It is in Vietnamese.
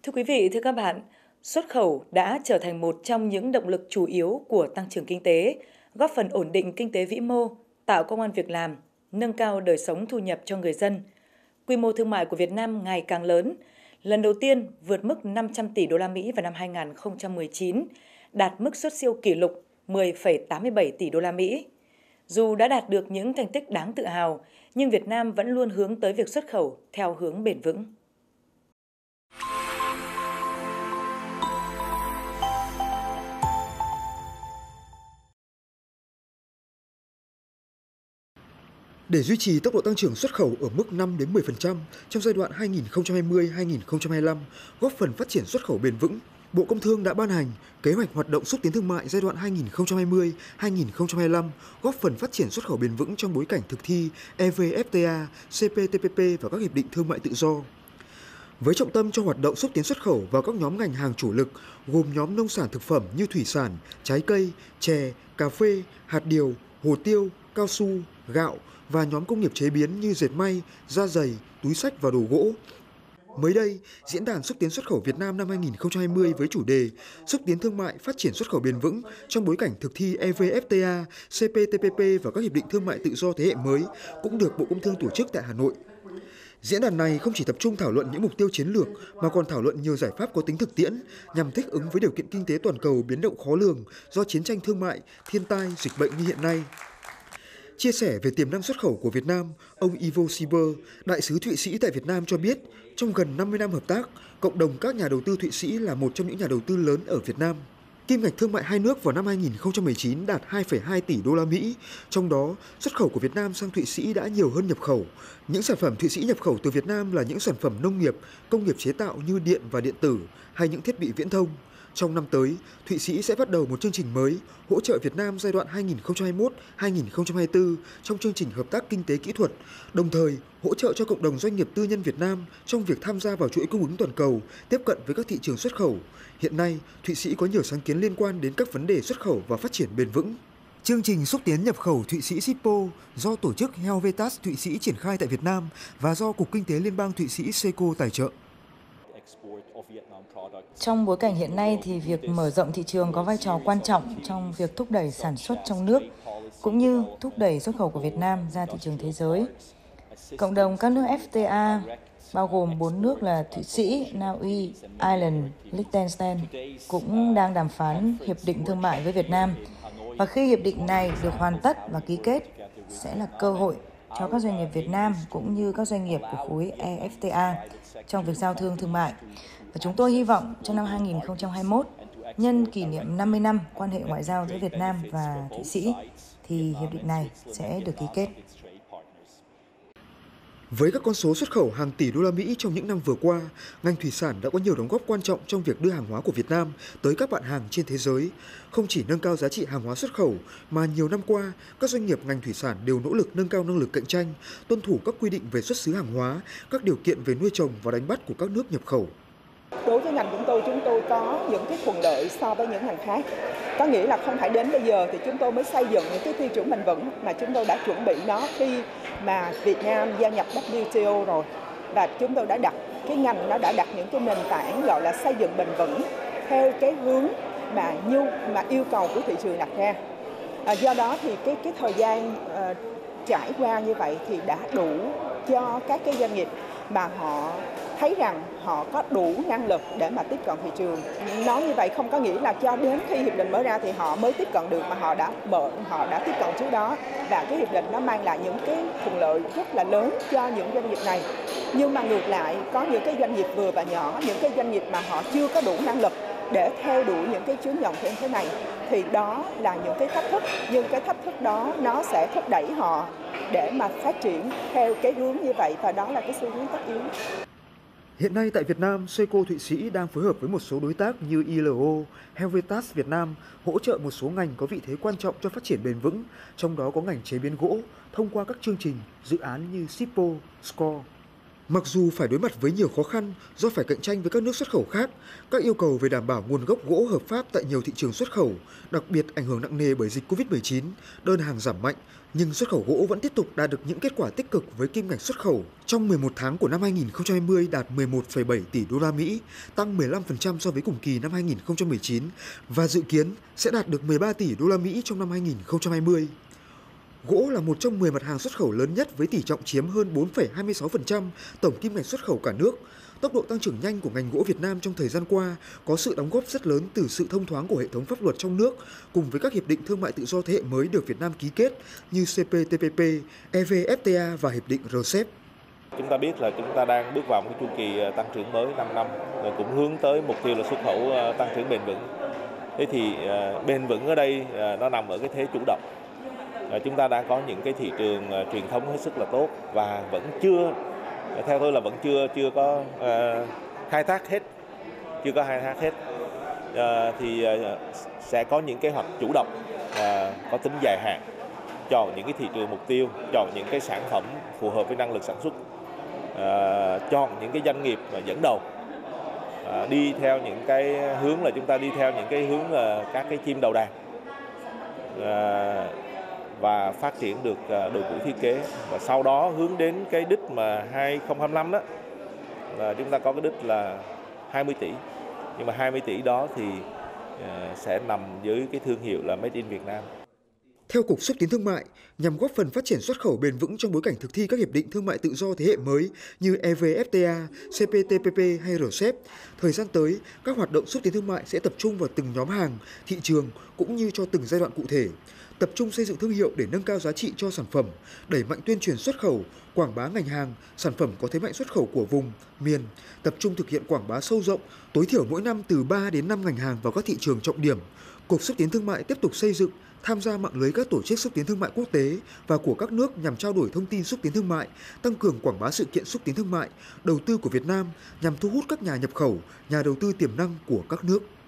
Thưa quý vị, thưa các bạn, xuất khẩu đã trở thành một trong những động lực chủ yếu của tăng trưởng kinh tế, góp phần ổn định kinh tế vĩ mô, tạo công ăn việc làm, nâng cao đời sống thu nhập cho người dân. Quy mô thương mại của Việt Nam ngày càng lớn, lần đầu tiên vượt mức 500 tỷ đô la Mỹ vào năm 2019, đạt mức xuất siêu kỷ lục 10,87 tỷ đô la Mỹ. Dù đã đạt được những thành tích đáng tự hào, nhưng Việt Nam vẫn luôn hướng tới việc xuất khẩu theo hướng bền vững. Để duy trì tốc độ tăng trưởng xuất khẩu ở mức 5 đến 10% trong giai đoạn 2020-2025, góp phần phát triển xuất khẩu bền vững, Bộ Công Thương đã ban hành kế hoạch hoạt động xúc tiến thương mại giai đoạn 2020-2025, góp phần phát triển xuất khẩu bền vững trong bối cảnh thực thi EVFTA, CPTPP và các hiệp định thương mại tự do. Với trọng tâm cho hoạt động xúc tiến xuất khẩu vào các nhóm ngành hàng chủ lực, gồm nhóm nông sản thực phẩm như thủy sản, trái cây, chè, cà phê, hạt điều, hồ tiêu, cao su, gạo và nhóm công nghiệp chế biến như dệt may, da giày, túi xách và đồ gỗ. Mới đây, Diễn đàn xúc tiến xuất khẩu Việt Nam năm 2020 với chủ đề xúc tiến thương mại phát triển xuất khẩu bền vững trong bối cảnh thực thi EVFTA, CPTPP và các hiệp định thương mại tự do thế hệ mới cũng được Bộ Công Thương tổ chức tại Hà Nội. Diễn đàn này không chỉ tập trung thảo luận những mục tiêu chiến lược mà còn thảo luận nhiều giải pháp có tính thực tiễn nhằm thích ứng với điều kiện kinh tế toàn cầu biến động khó lường do chiến tranh thương mại, thiên tai, dịch bệnh như hiện nay. Chia sẻ về tiềm năng xuất khẩu của Việt Nam, ông Ivo Sieber, đại sứ Thụy Sĩ tại Việt Nam cho biết, trong gần 50 năm hợp tác, cộng đồng các nhà đầu tư Thụy Sĩ là một trong những nhà đầu tư lớn ở Việt Nam. Kim ngạch thương mại hai nước vào năm 2019 đạt 2,2 tỷ đô la Mỹ, trong đó xuất khẩu của Việt Nam sang Thụy Sĩ đã nhiều hơn nhập khẩu. Những sản phẩm Thụy Sĩ nhập khẩu từ Việt Nam là những sản phẩm nông nghiệp, công nghiệp chế tạo như điện và điện tử hay những thiết bị viễn thông. Trong năm tới, Thụy Sĩ sẽ bắt đầu một chương trình mới hỗ trợ Việt Nam giai đoạn 2021-2024 trong chương trình hợp tác kinh tế kỹ thuật, đồng thời hỗ trợ cho cộng đồng doanh nghiệp tư nhân Việt Nam trong việc tham gia vào chuỗi cung ứng toàn cầu, tiếp cận với các thị trường xuất khẩu. Hiện nay, Thụy Sĩ có nhiều sáng kiến liên quan đến các vấn đề xuất khẩu và phát triển bền vững. Chương trình xúc tiến nhập khẩu Thụy Sĩ SIPO do tổ chức Helvetas Thụy Sĩ triển khai tại Việt Nam và do Cục Kinh tế Liên bang Thụy Sĩ SECO tài trợ. Trong bối cảnh hiện nay thì việc mở rộng thị trường có vai trò quan trọng trong việc thúc đẩy sản xuất trong nước, cũng như thúc đẩy xuất khẩu của Việt Nam ra thị trường thế giới. Cộng đồng các nước FTA, bao gồm 4 nước là Thụy Sĩ, Na Uy, Ireland, Liechtenstein, cũng đang đàm phán hiệp định thương mại với Việt Nam. Và khi hiệp định này được hoàn tất và ký kết, sẽ là cơ hội cho các doanh nghiệp Việt Nam cũng như các doanh nghiệp của khối EFTA trong việc giao thương thương mại. Và chúng tôi hy vọng trong năm 2021, nhân kỷ niệm 50 năm quan hệ ngoại giao giữa Việt Nam và Thụy Sĩ, thì hiệp định này sẽ được ký kết. Với các con số xuất khẩu hàng tỷ đô la Mỹ trong những năm vừa qua, ngành thủy sản đã có nhiều đóng góp quan trọng trong việc đưa hàng hóa của Việt Nam tới các bạn hàng trên thế giới. Không chỉ nâng cao giá trị hàng hóa xuất khẩu, mà nhiều năm qua, các doanh nghiệp ngành thủy sản đều nỗ lực nâng cao năng lực cạnh tranh, tuân thủ các quy định về xuất xứ hàng hóa, các điều kiện về nuôi trồng và đánh bắt của các nước nhập khẩu. Đối với ngành chúng tôi có những cái thuận lợi so với những ngành khác. Có nghĩa là không phải đến bây giờ thì chúng tôi mới xây dựng những cái tiêu chuẩn bền vững, mà chúng tôi đã chuẩn bị nó khi mà Việt Nam gia nhập WTO rồi. Và chúng tôi đã đặt, cái ngành nó đã đặt những cái nền tảng gọi là xây dựng bền vững theo cái hướng mà yêu cầu của thị trường đặt ra. Do đó thì cái thời gian trải qua như vậy thì đã đủ cho các cái doanh nghiệp mà họ thấy rằng họ có đủ năng lực để mà tiếp cận thị trường. Nói như vậy không có nghĩa là cho đến khi hiệp định mở ra thì họ mới tiếp cận được, mà họ đã tiếp cận trước đó, và cái hiệp định nó mang lại những cái thuận lợi rất là lớn cho những doanh nghiệp này. Nhưng mà ngược lại, có những cái doanh nghiệp vừa và nhỏ, những cái doanh nghiệp mà họ chưa có đủ năng lực để theo đuổi những cái chuyến nhận như thế này, thì đó là những cái thách thức, nhưng cái thách thức đó nó sẽ thúc đẩy họ để mà phát triển theo cái hướng như vậy, và đó là cái xu hướng tất yếu. Hiện nay tại Việt Nam, SECO Thụy Sĩ đang phối hợp với một số đối tác như ILO, Helvetas Việt Nam hỗ trợ một số ngành có vị thế quan trọng cho phát triển bền vững, trong đó có ngành chế biến gỗ thông qua các chương trình, dự án như SIPO, SCORE. Mặc dù phải đối mặt với nhiều khó khăn do phải cạnh tranh với các nước xuất khẩu khác, các yêu cầu về đảm bảo nguồn gốc gỗ hợp pháp tại nhiều thị trường xuất khẩu, đặc biệt ảnh hưởng nặng nề bởi dịch Covid-19, đơn hàng giảm mạnh, nhưng xuất khẩu gỗ vẫn tiếp tục đạt được những kết quả tích cực với kim ngạch xuất khẩu trong 11 tháng của năm 2020 đạt 11,7 tỷ đô la Mỹ, tăng 15% so với cùng kỳ năm 2019 và dự kiến sẽ đạt được 13 tỷ đô la Mỹ trong năm 2020. Gỗ là một trong 10 mặt hàng xuất khẩu lớn nhất với tỷ trọng chiếm hơn 4,26% tổng kim ngạch xuất khẩu cả nước. Tốc độ tăng trưởng nhanh của ngành gỗ Việt Nam trong thời gian qua có sự đóng góp rất lớn từ sự thông thoáng của hệ thống pháp luật trong nước cùng với các hiệp định thương mại tự do thế hệ mới được Việt Nam ký kết như CPTPP, EVFTA và hiệp định RCEP. Chúng ta biết là chúng ta đang bước vào một chu kỳ tăng trưởng mới 5 năm và cũng hướng tới mục tiêu là xuất khẩu tăng trưởng bền vững. Thế thì bền vững ở đây nó nằm ở cái thế chủ động. Chúng ta đang có những cái thị trường truyền thống hết sức là tốt và vẫn chưa, theo tôi là vẫn chưa có khai thác hết, thì sẽ có những kế hoạch chủ động có tính dài hạn, chọn những cái thị trường mục tiêu, chọn những cái sản phẩm phù hợp với năng lực sản xuất, chọn những cái doanh nghiệp mà dẫn đầu, đi theo những cái hướng là chúng ta đi theo những cái hướng là các cái chim đầu đàn. Và phát triển được đội ngũ thiết kế và sau đó hướng đến cái đích mà 2025 đó là chúng ta có cái đích là 20 tỷ, nhưng mà 20 tỷ đó thì sẽ nằm dưới cái thương hiệu là Made in Việt Nam. Theo Cục Xúc tiến Thương mại, nhằm góp phần phát triển xuất khẩu bền vững trong bối cảnh thực thi các hiệp định thương mại tự do thế hệ mới như EVFTA, CPTPP hay RCEP, thời gian tới, các hoạt động xúc tiến thương mại sẽ tập trung vào từng nhóm hàng, thị trường cũng như cho từng giai đoạn cụ thể. Tập trung xây dựng thương hiệu để nâng cao giá trị cho sản phẩm, đẩy mạnh tuyên truyền xuất khẩu, quảng bá ngành hàng, sản phẩm có thế mạnh xuất khẩu của vùng, miền, tập trung thực hiện quảng bá sâu rộng, tối thiểu mỗi năm từ 3 đến 5 ngành hàng vào các thị trường trọng điểm. Cục Xúc tiến Thương mại tiếp tục xây dựng, tham gia mạng lưới các tổ chức xúc tiến thương mại quốc tế và của các nước nhằm trao đổi thông tin xúc tiến thương mại, tăng cường quảng bá sự kiện xúc tiến thương mại, đầu tư của Việt Nam nhằm thu hút các nhà nhập khẩu, nhà đầu tư tiềm năng của các nước.